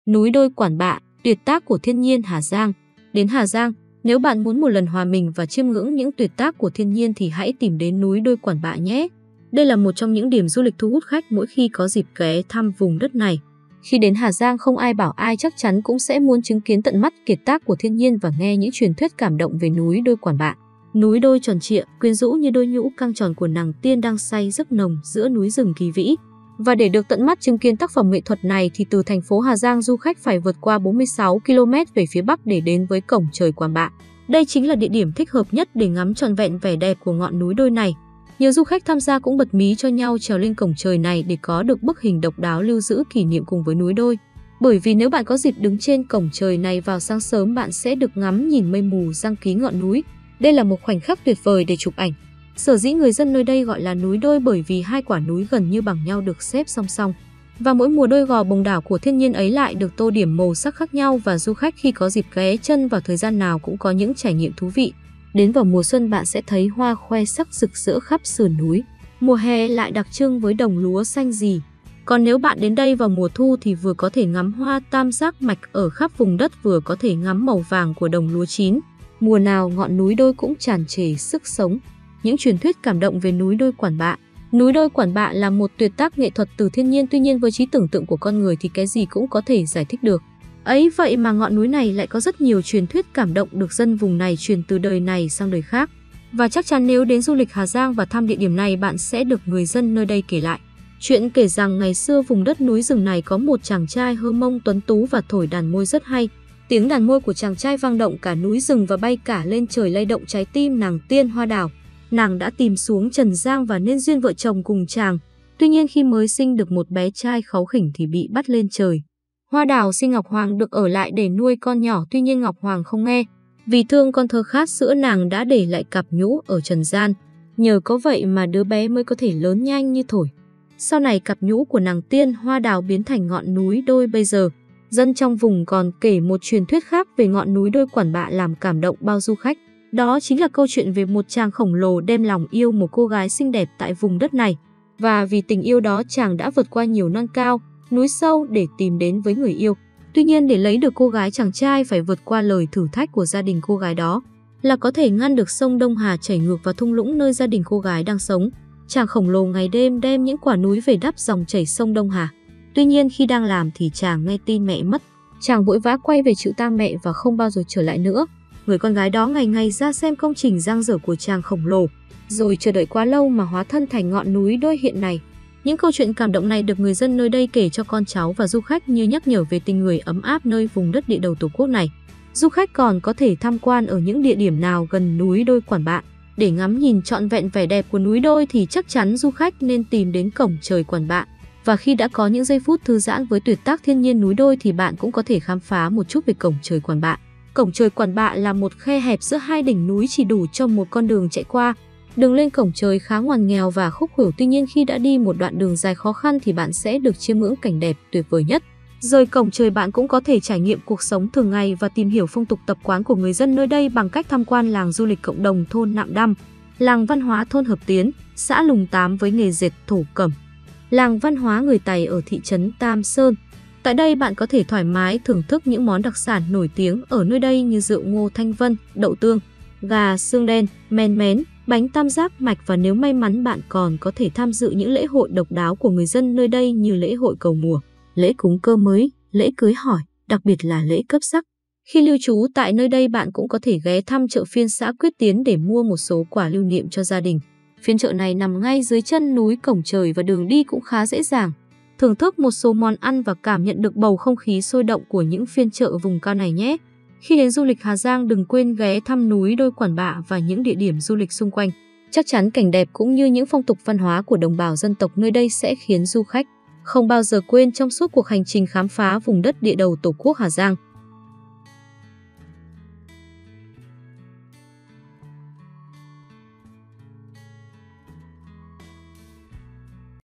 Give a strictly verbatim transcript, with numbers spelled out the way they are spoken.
Núi đôi Quản Bạ, tuyệt tác của thiên nhiên Hà Giang. Đến Hà Giang, nếu bạn muốn một lần hòa mình và chiêm ngưỡng những tuyệt tác của thiên nhiên thì hãy tìm đến núi đôi Quản Bạ nhé. Đây là một trong những điểm du lịch thu hút khách mỗi khi có dịp ghé thăm vùng đất này. Khi đến Hà Giang, không ai bảo ai chắc chắn cũng sẽ muốn chứng kiến tận mắt kiệt tác của thiên nhiên và nghe những truyền thuyết cảm động về núi đôi Quản Bạ. Núi đôi tròn trịa, quyến rũ như đôi nhũ căng tròn của nàng tiên đang say giấc nồng giữa núi rừng kỳ vĩ. Và để được tận mắt chứng kiến tác phẩm nghệ thuật này thì từ thành phố Hà Giang, du khách phải vượt qua bốn mươi sáu ki lô mét về phía bắc để đến với cổng trời Quản Bạ. Đây chính là địa điểm thích hợp nhất để ngắm trọn vẹn vẻ đẹp của ngọn núi đôi này. Nhiều du khách tham gia cũng bật mí cho nhau trèo lên cổng trời này để có được bức hình độc đáo lưu giữ kỷ niệm cùng với núi đôi. Bởi vì nếu bạn có dịp đứng trên cổng trời này vào sáng sớm, bạn sẽ được ngắm nhìn mây mù giăng ký ngọn núi. Đây là một khoảnh khắc tuyệt vời để chụp ảnh. Sở dĩ người dân nơi đây gọi là núi đôi bởi vì hai quả núi gần như bằng nhau được xếp song song. Và mỗi mùa đôi gò bồng đảo của thiên nhiên ấy lại được tô điểm màu sắc khác nhau, và du khách khi có dịp ghé chân vào thời gian nào cũng có những trải nghiệm thú vị. Đến vào mùa xuân, bạn sẽ thấy hoa khoe sắc rực rỡ khắp sườn núi. Mùa hè lại đặc trưng với đồng lúa xanh rì. Còn nếu bạn đến đây vào mùa thu thì vừa có thể ngắm hoa tam giác mạch ở khắp vùng đất, vừa có thể ngắm màu vàng của đồng lúa chín. Mùa nào ngọn núi đôi cũng tràn trề sức sống. Những truyền thuyết cảm động về núi đôi Quản Bạ. Núi đôi Quản Bạ là một tuyệt tác nghệ thuật từ thiên nhiên, tuy nhiên với trí tưởng tượng của con người thì cái gì cũng có thể giải thích được. Ấy vậy mà ngọn núi này lại có rất nhiều truyền thuyết cảm động được dân vùng này truyền từ đời này sang đời khác. Và chắc chắn nếu đến du lịch Hà Giang và thăm địa điểm này, bạn sẽ được người dân nơi đây kể lại. Chuyện kể rằng ngày xưa vùng đất núi rừng này có một chàng trai Hơ Mông tuấn tú và thổi đàn môi rất hay. Tiếng đàn môi của chàng trai vang động cả núi rừng và bay cả lên trời, lay động trái tim nàng tiên Hoa Đào. Nàng đã tìm xuống Trần Giang và nên duyên vợ chồng cùng chàng. Tuy nhiên khi mới sinh được một bé trai kháu khỉnh thì bị bắt lên trời. Hoa Đào xin Ngọc Hoàng được ở lại để nuôi con nhỏ, tuy nhiên Ngọc Hoàng không nghe. Vì thương con thơ khát sữa, nàng đã để lại cặp nhũ ở trần gian. Nhờ có vậy mà đứa bé mới có thể lớn nhanh như thổi. Sau này cặp nhũ của nàng tiên Hoa Đào biến thành ngọn núi đôi bây giờ. Dân trong vùng còn kể một truyền thuyết khác về ngọn núi đôi Quản Bạ làm cảm động bao du khách. Đó chính là câu chuyện về một chàng khổng lồ đem lòng yêu một cô gái xinh đẹp tại vùng đất này. Và vì tình yêu đó, chàng đã vượt qua nhiều non cao, núi sâu để tìm đến với người yêu. Tuy nhiên để lấy được cô gái, chàng trai phải vượt qua lời thử thách của gia đình cô gái đó, là có thể ngăn được sông Đông Hà chảy ngược vào thung lũng nơi gia đình cô gái đang sống. Chàng khổng lồ ngày đêm đem những quả núi về đắp dòng chảy sông Đông Hà. Tuy nhiên khi đang làm thì chàng nghe tin mẹ mất. Chàng vội vã quay về chịu tang mẹ và không bao giờ trở lại nữa. Người con gái đó ngày ngày ra xem công trình dang dở của chàng khổng lồ, rồi chờ đợi quá lâu mà hóa thân thành ngọn núi đôi hiện này. Những câu chuyện cảm động này được người dân nơi đây kể cho con cháu và du khách như nhắc nhở về tình người ấm áp nơi vùng đất địa đầu Tổ quốc này. Du khách còn có thể tham quan ở những địa điểm nào gần núi đôi Quản Bạ. Để ngắm nhìn trọn vẹn vẻ đẹp của núi đôi thì chắc chắn du khách nên tìm đến cổng trời Quản Bạ. Và khi đã có những giây phút thư giãn với tuyệt tác thiên nhiên núi đôi thì bạn cũng có thể khám phá một chút về cổng trời Quản Bạ. Cổng trời Quản Bạ là một khe hẹp giữa hai đỉnh núi chỉ đủ cho một con đường chạy qua. Đường lên cổng trời khá ngoằn nghèo và khúc khuỷu, tuy nhiên khi đã đi một đoạn đường dài khó khăn thì bạn sẽ được chiêm ngưỡng cảnh đẹp tuyệt vời nhất. Rời cổng trời, bạn cũng có thể trải nghiệm cuộc sống thường ngày và tìm hiểu phong tục tập quán của người dân nơi đây bằng cách tham quan làng du lịch cộng đồng thôn Nạm Đăm, làng văn hóa thôn Hợp Tiến, xã Lùng Tám với nghề dệt thổ cẩm, làng văn hóa người Tày ở thị trấn Tam Sơn. Tại đây bạn có thể thoải mái thưởng thức những món đặc sản nổi tiếng ở nơi đây như rượu ngô Thanh Vân, đậu tương, gà xương đen, men mén, bánh tam giác mạch, và nếu may mắn bạn còn có thể tham dự những lễ hội độc đáo của người dân nơi đây như lễ hội cầu mùa, lễ cúng cơ mới, lễ cưới hỏi, đặc biệt là lễ cấp sắc. Khi lưu trú tại nơi đây, bạn cũng có thể ghé thăm chợ phiên xã Quyết Tiến để mua một số quà lưu niệm cho gia đình. Phiên chợ này nằm ngay dưới chân núi cổng trời và đường đi cũng khá dễ dàng. Thưởng thức một số món ăn và cảm nhận được bầu không khí sôi động của những phiên chợ vùng cao này nhé. Khi đến du lịch Hà Giang, đừng quên ghé thăm núi đôi Quản Bạ và những địa điểm du lịch xung quanh. Chắc chắn cảnh đẹp cũng như những phong tục văn hóa của đồng bào dân tộc nơi đây sẽ khiến du khách không bao giờ quên trong suốt cuộc hành trình khám phá vùng đất địa đầu Tổ quốc Hà Giang.